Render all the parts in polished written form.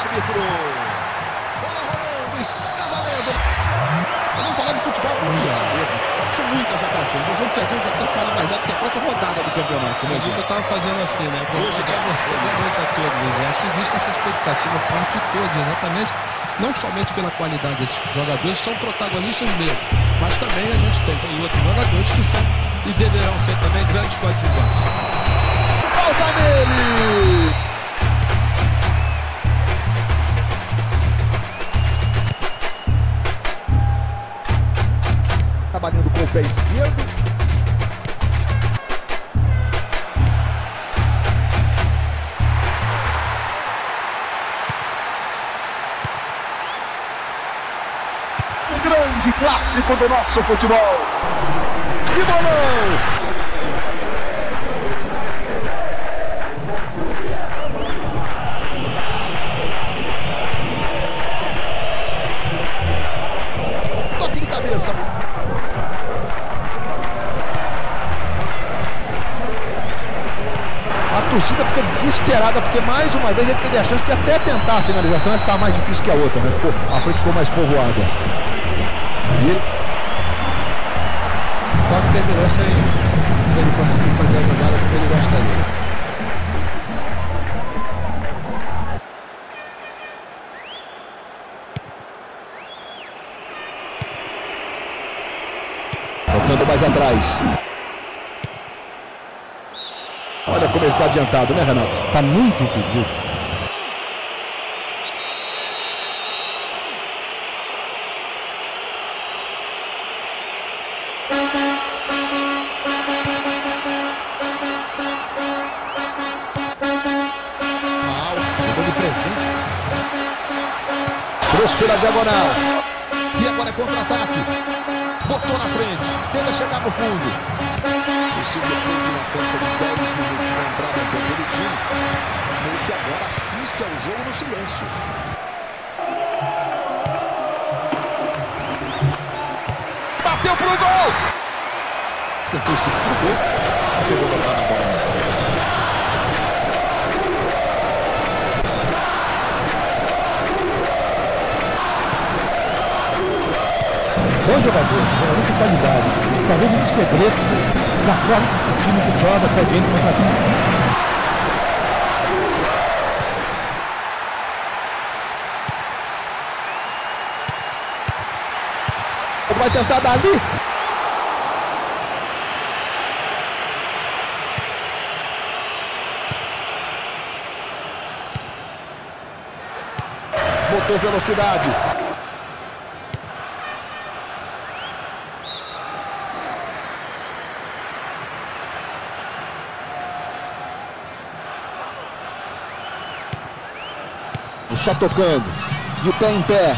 árbitro. Bola rolando, está valendo. Vamos falar de futebol mundial mesmo. São muitas atrações. Um jogo que às vezes até fala mais alto que a própria rodada do campeonato. Né, eu estava fazendo assim, né? Boa noite a você. Boa noite a todos. Eu acho que existe essa expectativa por parte de todos, exatamente. Não somente pela qualidade desses jogadores, são protagonistas dele, mas também a gente tem outros jogadores que são e deverão ser também grandes coadjuvantes. Falta nele! Trabalhando com o pé esquerdo. Grande clássico do nosso futebol. Que bolão! Toque de cabeça. A torcida fica desesperada porque mais uma vez ele teve a chance de até tentar a finalização, mas estava mais difícil que a outra, né? A frente ficou mais povoada. E ele... O toque terminou sem ele conseguir fazer a jogada como ele gostaria. Tocando mais atrás. Olha como ele está adiantado, né, Renato? Está muito impedido. Trouxe pela diagonal. E agora é contra-ataque. Botou na frente. Tenta chegar no fundo. Possível depois de uma festa de 10 minutos com a entrada em campo do time, meio que agora assiste ao jogo no silêncio. Bateu pro gol. Tentou o chute pro gol. Pegou legal na bola. Bom jogador de qualidade. Talvez um segredo da forma que o time que joga, sai bem contra time. Vai tentar dar ali. Botou velocidade. Só tocando, de pé em pé.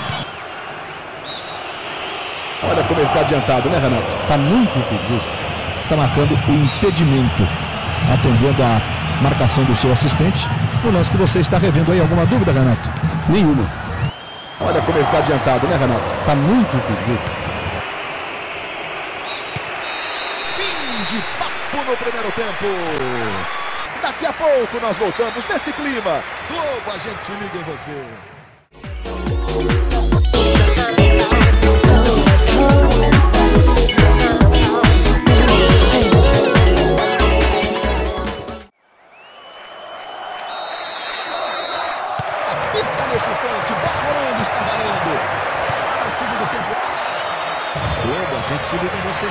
Olha como ele está adiantado, né, Renato? Está muito impedido. Está marcando o impedimento, atendendo a marcação do seu assistente. No lance que você está revendo aí, alguma dúvida, Renato? Nenhuma. Olha como ele está adiantado, né, Renato? Está muito impedido. Fim de papo no primeiro tempo. Daqui a pouco nós voltamos nesse clima. Globo, a gente se liga em você. Apita nesse instante, bola rolando, está valendo. Esse é o segundo tempo. Globo, a gente se liga em você.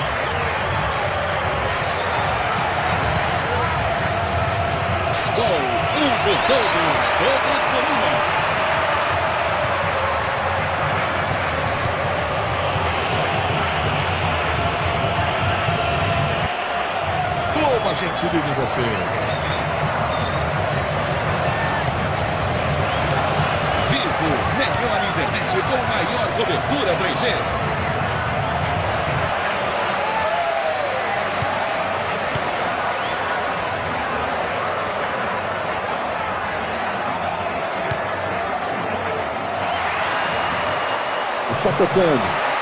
Skol, um por todos, todos por uma. Globo, a gente se liga em você. Vivo, melhor internet com maior cobertura 3G. Só tocando.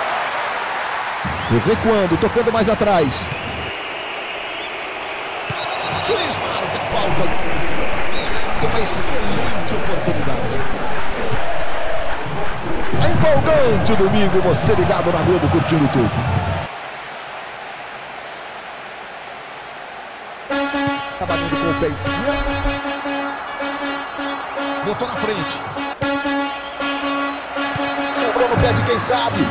E recuando, tocando mais atrás. Juiz marca a falta. Tem uma excelente oportunidade. empolgante domingo, você ligado na Globo, curtindo tudo. Trabalhando com o pace. Botou na frente. Sobrou no pé de quem sabe.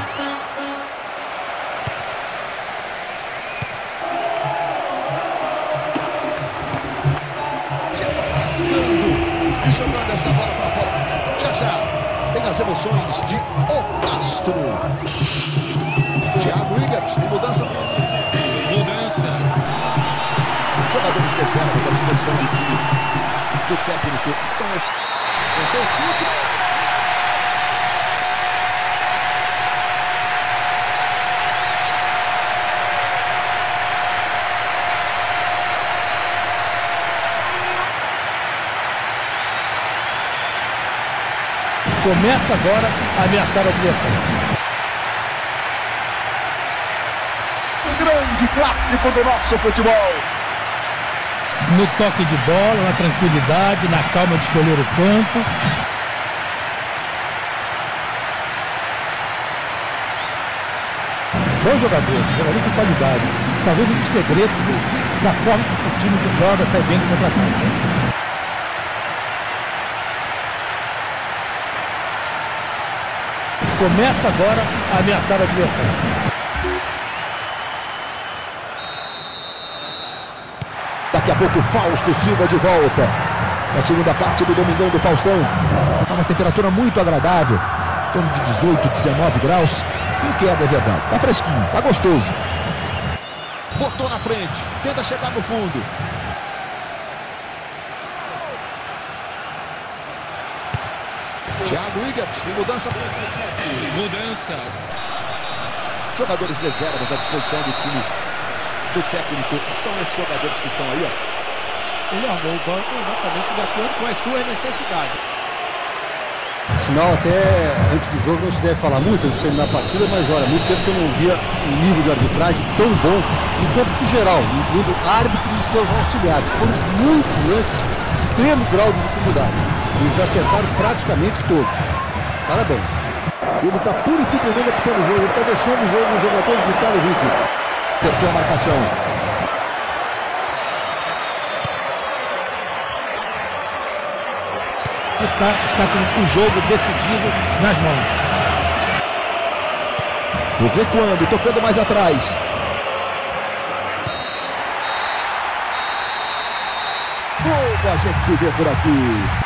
Já lascando e jogando essa bola para fora. Já tem as emoções de O Astro. Thiago Igert, tem mudança. Jogadores reservas à disposição do time do técnico são esses. Tentou o chute. Começa agora a ameaçar o adversário. Um grande clássico do nosso futebol. No toque de bola, na tranquilidade, na calma de escolher o canto. Bom jogador de qualidade. Talvez um dos segredos da forma que o time que joga sai bem do contra-ataque. Começa agora a ameaçar o adversário. Daqui a pouco Fausto Silva de volta. Na segunda parte do Domingão do Faustão. Está uma temperatura muito agradável. Em torno de 18, 19 graus. Em queda, é verdade. Está fresquinho, está gostoso. Botou na frente. Tenta chegar no fundo. Thiago Igert, tem mudança. Jogadores reservas à disposição do time do técnico. São esses jogadores que estão aí, ó. Ele armou o banco exatamente de acordo com as suas necessidades. Afinal, até antes do jogo não se deve falar muito antes de terminar a partida, mas olha, muito tempo que eu não via um nível de arbitragem tão bom, em campo geral, incluindo árbitros e seus auxiliares. Foram muitos lances de extremo grau de dificuldade. Eles acertaram praticamente todos. Parabéns. Ele está pura e simplesmente apitando o jogo. Ele está deixando o jogo, os jogadores ditar o ritmo. Tentou a marcação. Está com o jogo decidido nas mãos. Recuando, tocando mais atrás. Como a gente se vê por aqui.